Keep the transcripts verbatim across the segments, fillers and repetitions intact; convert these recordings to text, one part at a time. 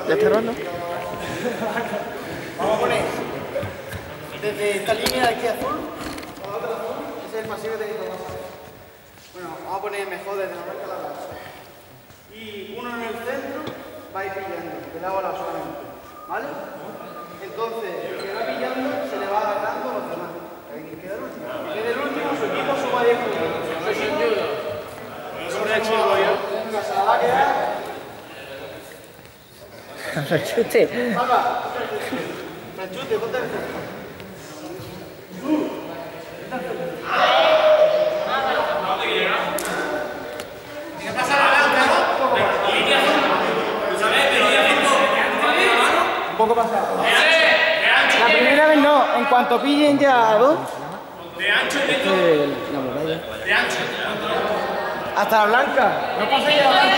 ¿Ya está grabando? Vamos a poner desde esta línea de aquí azul a la otra azul, ese es el pasivo que tenéis que pasar. Bueno, vamos a poner mejor desde la marca a la base. Y uno en el centro va a ir pillando, de lado a lado solamente. ¿Vale? Entonces, el que va pillando se le va agarrando a los demás. Hay que quedar el último. El que quede el último, su equipo suba diez puntos. Soy sin duda. Eso me ha hecho yo. Se la va a quedar. Rechute. Salva. Rechute, ponte el centro. Un poco pasado. La primera vez no, en cuanto pillen ya dos. De ancho y lento. La muralla. De ancho. Hasta la blanca. No paséis a la blanca.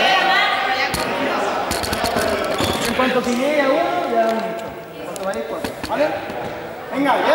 En cuanto pilléis a uno, ya un hecho. En cuanto vayáis cuatro. ¿Vale? Venga, ya.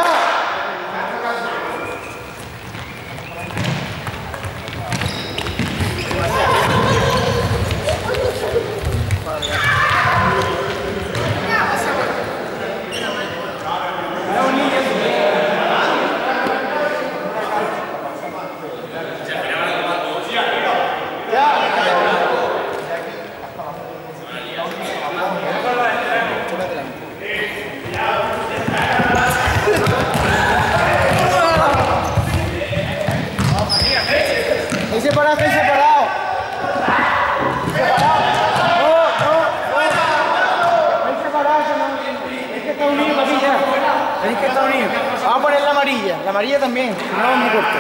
Estoy separado, estoy separado. Separado. No, no, no. Estoy separado, no. Tenéis que estar unidos, papilla. Tenéis que estar unidos. Vamos a poner la amarilla. La amarilla también. Si no, es muy corto.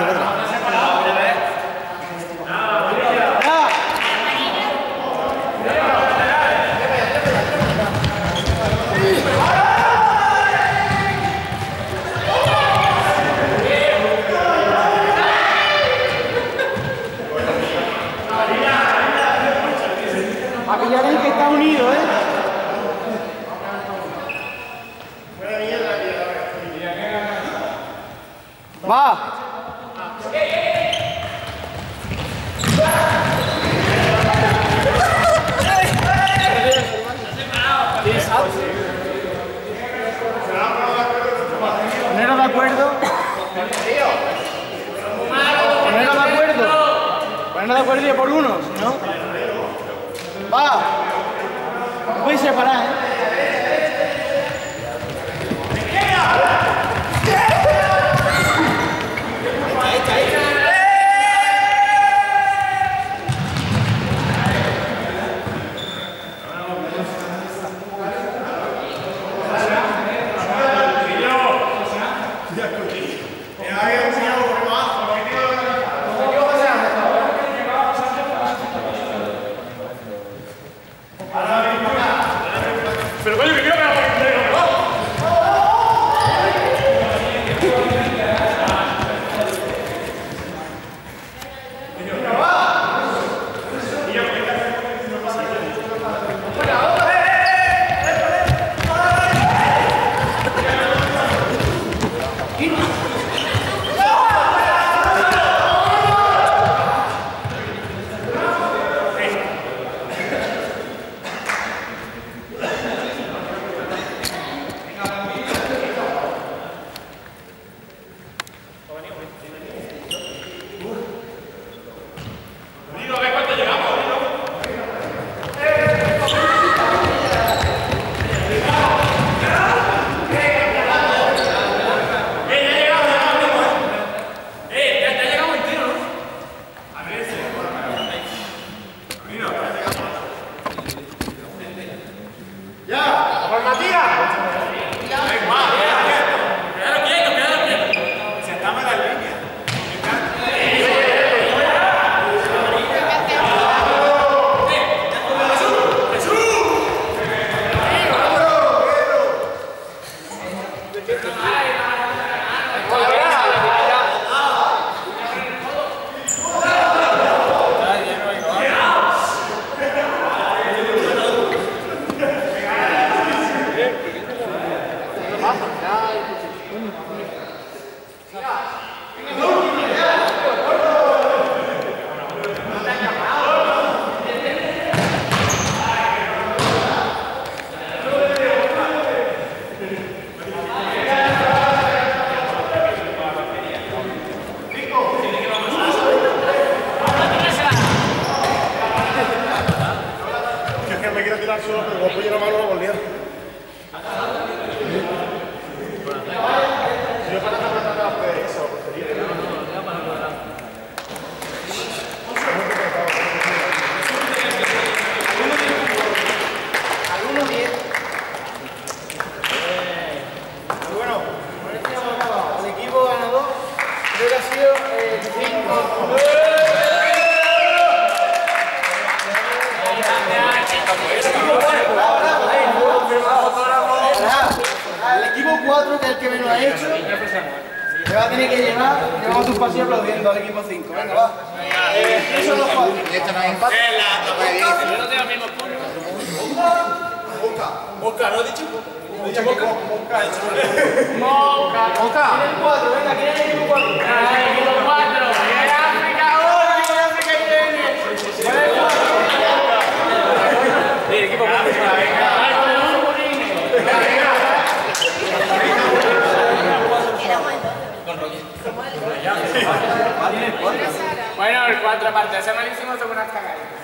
Aquí ya tenéis que estar unidos, ¿eh? ¡Va! Poneros de acuerdo. Poneros de acuerdo. Poneros de acuerdo y por uno, si no. Va. No podéis separar, ¿eh? Pero coño, que quiero que la tirar solo, pero vos pones la mano a la volea. Yo para estar tratando de hacer eso, portería. Al uno diez. Bueno, con esto ya hemos acabado. El equipo ganador creo que ha sido cinco. El equipo cuatro, que es el que menos ha hecho, te va a tener que llevar, llevamos un pasillo aplaudiendo al equipo cinco. Venga, va. Eh, esos son los cuatro. Esto no es empate. Yo no tengo el mismo punto. Mosca, ¿no he dicho? ¿No he dicho Mosca? Mosca, Mosca. ¿Quién es el cuatro? Venga, ¿quién es el equipo cuatro? El equipo cuatro. ¡Viene África! ¡Oh, el equipo de África viene! El equipo cuatro. Bueno, el cuatro aparte, ese malísimo son unas cagadas.